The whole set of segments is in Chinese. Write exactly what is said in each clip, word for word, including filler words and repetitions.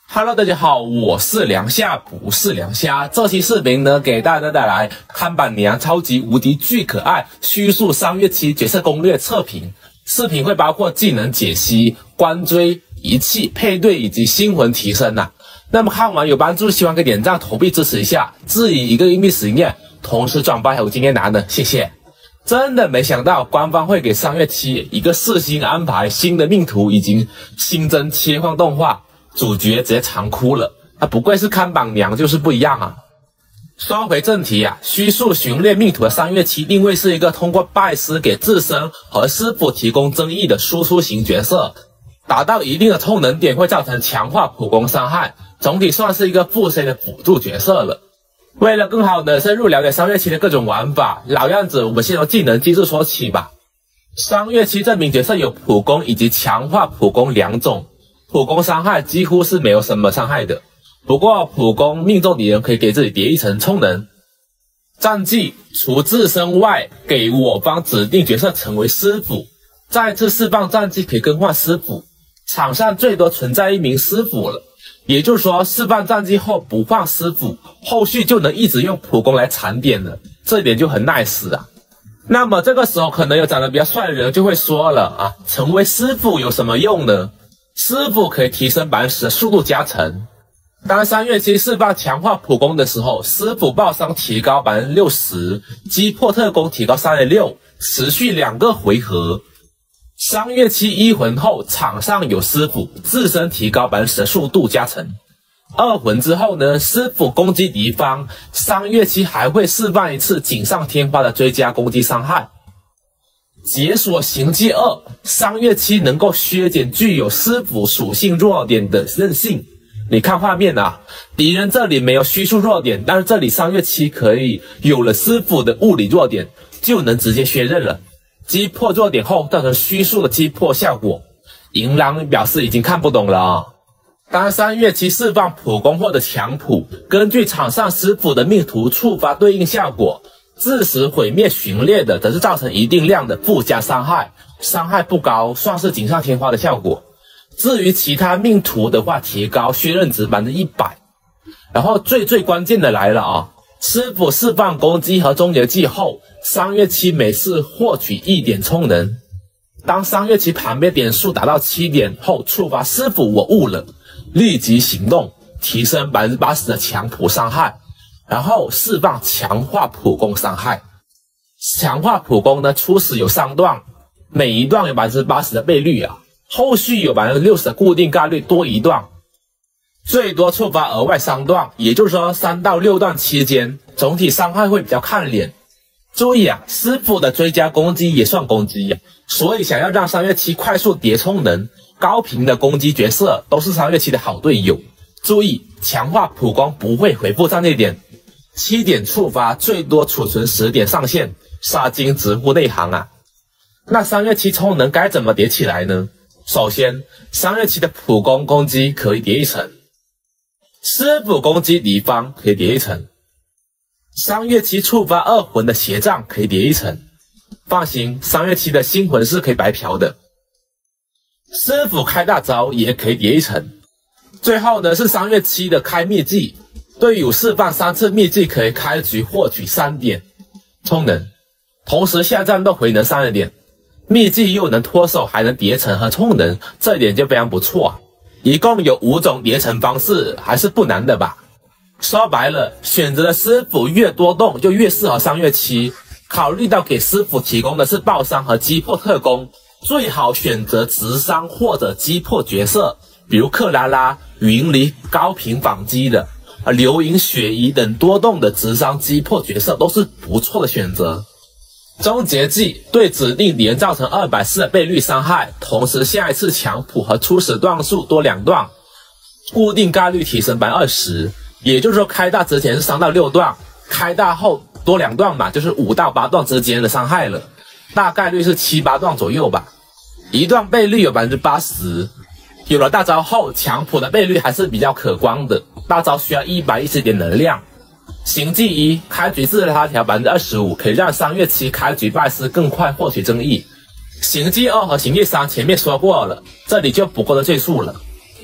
Hello， 大家好，我是梁夏，不是梁虾。这期视频呢，给大家带来看板娘超级无敌巨可爱虚数三月期角色攻略测评。视频会包括技能解析、关追、仪器配对以及星魂提升啊。那么看完有帮助，希望可以点赞投币支持一下。至于一个硬币实验，同时转发还有经验拿呢，谢谢。真的没想到官方会给三月期一个四星安排新的命图，以及新增切换动画。主角直接长哭了啊！不愧是看板娘，就是不一样啊。说回正题啊，虚数寻猎命图的三月期定位是一个通过拜师给自身和师傅提供增益的输出型角色，达到一定的充能点会造成强化普攻伤害，总体算是一个副 C 的辅助角色了。为了更好的深入了解三月期的各种玩法，老样子我们先从技能机制说起吧。三月期这名角色有普攻以及强化普攻两种。普攻伤害几乎是没有什么伤害的，不过普攻命中敌人可以给自己叠一层充能。战绩除自身外，给我方指定角色成为师傅，再次释放战绩可以更换师傅，场上最多存在一名师傅了，也就是说释放战绩后不换师傅，后续就能一直用普攻来缠点了，这一点就很 nice 啊。那么这个时候可能有长得比较帅的人就会说了啊，成为师傅有什么用呢？师傅可以提升 百分之十 的速度加成。当三月期释放强化普攻的时候，师傅爆伤提高 百分之六十， 击破特攻提高 三点六， 持续两个回合。三月期一魂后，场上有师傅，自身提高 百分之十 的速度加成。二魂之后呢，师傅攻击敌方，三月期还会释放一次锦上添花的追加攻击伤害。解锁行迹二，三月期能够削减具有师傅属性弱点的韧性。你看画面啊，敌人这里没有虚数弱点，但是这里三月期可以有了师傅的物理弱点，就能直接削刃了。击破弱点后造成虚数的击破效果。银狼表示已经看不懂了啊。当三月期释放普攻或者强普，根据场上师傅的命图触发对应效果。致使毁灭寻猎的则是造成一定量的附加伤害，伤害不高，算是锦上添花的效果。至于其他命图的话，提高削刃值 百分之一百。然后最最关键的来了啊，师傅释放攻击和终结技后，三月期每次获取一点充能。当三月期旁边点数达到七点后，触发师傅我悟了，立即行动，提升 百分之八十 的强普伤害。然后释放强化普攻伤害。强化普攻呢，初始有三段，每一段有 百分之八十 的倍率啊，后续有 百分之六十 的固定概率多一段，最多触发额外三段，也就是说三到六段期间，总体伤害会比较看脸。注意啊，师傅的追加攻击也算攻击啊，所以想要让三月期快速叠充能，高频的攻击角色都是三月期的好队友。注意，强化普攻不会回复战力点。七点触发，最多储存十点上限，杀精直呼内行啊！那三月期充能该怎么叠起来呢？首先，三月期的普攻攻击可以叠一层，师傅攻击敌方可以叠一层，三月期触发二魂的邪杖可以叠一层。放心，三月期的星魂是可以白嫖的，师傅开大招也可以叠一层。最后呢是三月期的开秘技。队友释放三次秘技可以开局获取三点充能，同时下战斗回能三点，秘技又能脱手还能叠层和充能，这一点就非常不错啊。一共有五种叠层方式，还是不难的吧。说白了，选择的师傅越多动就越适合三月期。考虑到给师傅提供的是爆伤和击破特攻，最好选择直伤或者击破角色，比如克拉拉、云离高频反击的。而流萤、雪姨等多动的直伤击破角色都是不错的选择。终结技对指定敌人造成二百四十的倍率伤害，同时下一次强普和初始段数多两段，固定概率提升 百分之二十， 也就是说开大之前是三到六段，开大后多两段嘛，就是五到八段之间的伤害了，大概率是七八段左右吧。一段倍率有 百分之八十， 有了大招后强普的倍率还是比较可观的。大招需要一百一十点能量。行迹一，开局自拉调 百分之二十五， 可以让三月期开局拜师更快获取增益。行迹二和行迹三前面说过了，这里就不过的赘述了。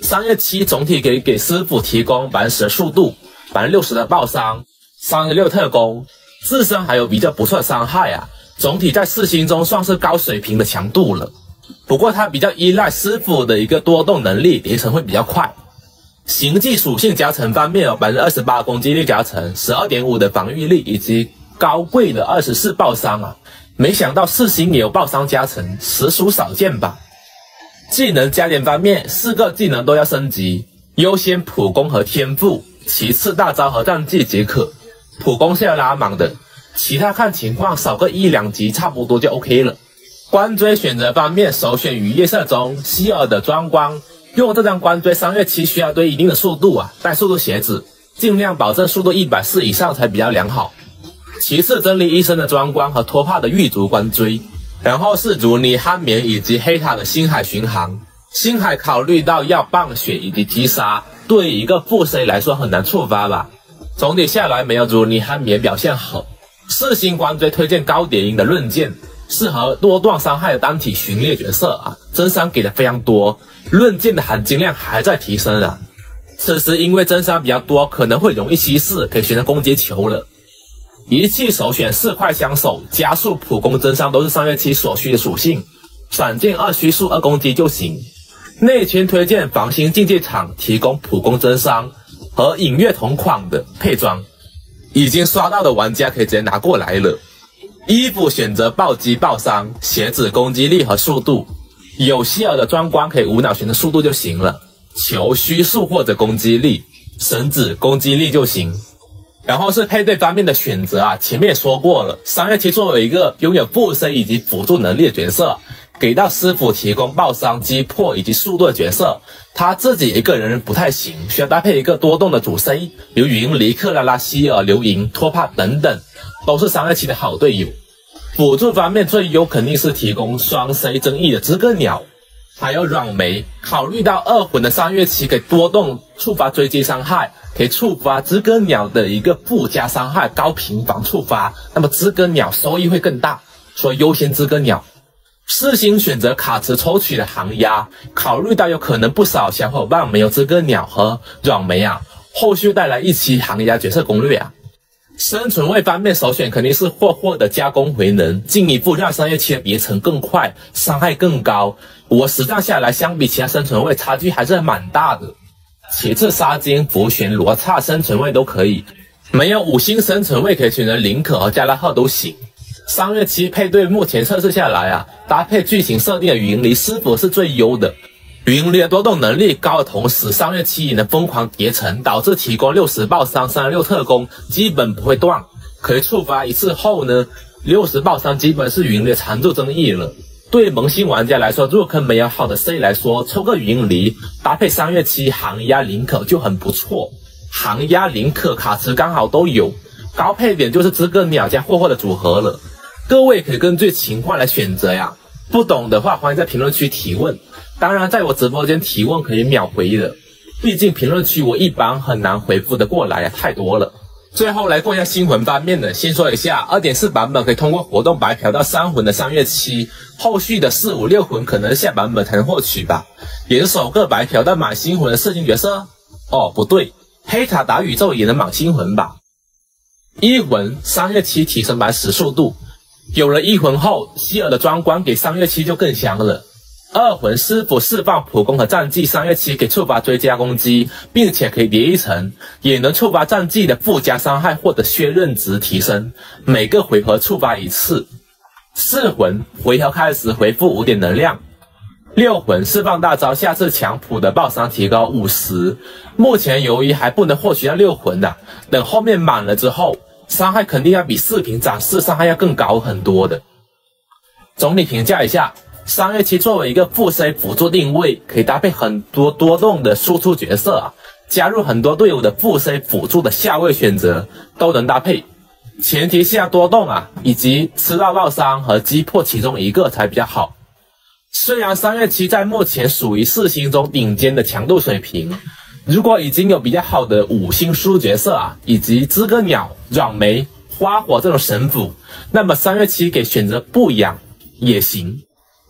三月七总体可以给师傅提供 百分之十 的速度， 百分之六十 的爆伤， 三十六特攻，自身还有比较不错的伤害啊，总体在四星中算是高水平的强度了。不过它比较依赖师傅的一个多动能力，叠层会比较快。行技属性加成方面有 百分之二十八 的攻击力加成， 十二点五 的防御力以及高贵的二十四爆伤啊，没想到四星也有爆伤加成，实属少见吧。技能加点方面，四个技能都要升级，优先普攻和天赋，其次大招和战技即可。普攻是要拉满的，其他看情况少个一两级差不多就 OK 了。光锥选择方面，首选于夜色中希尔的装光，用这张光锥三月七需要对一定的速度啊，带速度鞋子，尽量保证速度一百四以上才比较良好。其次真理医生的装光和托帕的狱卒光锥，然后是如尼汉棉以及黑塔的星海巡航。星海考虑到要棒血以及击杀，对于一个副 C 来说很难触发吧。总体下来没有如尼汉棉表现好。四星光锥推荐高点音的论剑，适合多段伤害的单体巡猎角色啊，增伤给的非常多，论剑的含金量还在提升啊。此时因为增伤比较多，可能会容易稀释，可以选择攻击球了。仪器首选四块相手，加速普攻增伤都是三月七所需的属性，闪剑二虚速二攻击就行。内圈推荐防星竞技场提供普攻增伤和影月同款的配装，已经刷到的玩家可以直接拿过来了。衣服选择暴击爆伤，鞋子攻击力和速度，有希尔的装光可以无脑选择速度就行了，球虚速或者攻击力，绳子攻击力就行。然后是配对方面的选择啊，前面也说过了，三月七作为一个拥有副 C 以及辅助能力的角色，给到师傅提供爆伤、击破以及速度的角色，他自己一个人不太行，需要搭配一个多动的主 C， 比如云离、克拉拉、希尔、刘莹、托帕等等，都是三月七的好队友。辅助方面最优肯定是提供双 C 争议的知更鸟，还有软梅。考虑到二魂的三月七给多动触发追击伤害，可以触发知更鸟的一个附加伤害高频繁触发，那么知更鸟收益会更大，所以优先知更鸟。四星选择卡池抽取的行压，考虑到有可能不少小伙伴没有知更鸟和软梅啊，后续带来一期行压角色攻略啊。生存位方面首选肯定是霍霍的加工回能，进一步让三月七的叠层更快，伤害更高。我实战下来相比其他生存位差距还是蛮大的。其次沙金、浮玄、罗刹生存位都可以，没有五星生存位可以选择林可和加拉赫都行。三月七配对目前测试下来啊，搭配剧情设定的云离师傅是最优的。云离的多动能力高的同时，三月七也能疯狂叠层，导致提供六十爆伤、三十六特攻，基本不会断。可以触发一次后呢，六十爆伤基本是云离的常驻争议了。对萌新玩家来说，入坑没有好的 C 来说，抽个云离搭配三月七行压林可就很不错。行压林可卡池刚好都有，高配点就是知更鸟加霍霍的组合了。各位可以根据情况来选择呀，不懂的话欢迎在评论区提问，当然在我直播间提问可以秒回的，毕竟评论区我一般很难回复的过来啊，太多了。最后来过一下新魂方面的，先说一下 二点四 版本可以通过活动白嫖到三魂的三月七，后续的四五六魂可能下版本才能获取吧。也是首个白嫖到满新魂的射精角色哦，不对，黑塔打宇宙也能满新魂吧。一魂三月七提升 百分之十 速度，有了一魂后，希尔的装光给三月七就更香了。二魂师傅释放普攻和战技，三月七可以触发追加攻击，并且可以叠一层，也能触发战技的附加伤害或者血刃值提升，每个回合触发一次。四魂回合开始回复五点能量。六魂释放大招，下次强普的爆伤提高五十。目前由于还不能获取到六魂的、啊，等后面满了之后，伤害肯定要比视频展示伤害要更高很多的。总体评价一下，三月七作为一个副 C 辅助定位，可以搭配很多多动的输出角色啊，加入很多队伍的副 C 辅助的下位选择都能搭配，前提下多动啊，以及吃到爆伤和击破其中一个才比较好。虽然三月七在目前属于四星中顶尖的强度水平，如果已经有比较好的五星输角色啊，以及知更鸟、软梅、花火这种神辅，那么三月七给选择不养也行。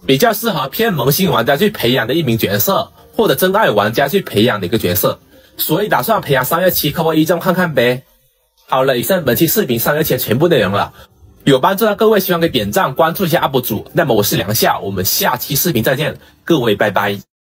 比较适合偏萌新玩家去培养的一名角色，或者真爱玩家去培养的一个角色，所以打算培养三月七扣个一中看看呗。好了，以上本期视频三月七的全部内容了，有帮助到各位，希望可以点赞关注一下 U P 主。那么我是梁夏，我们下期视频再见，各位拜拜。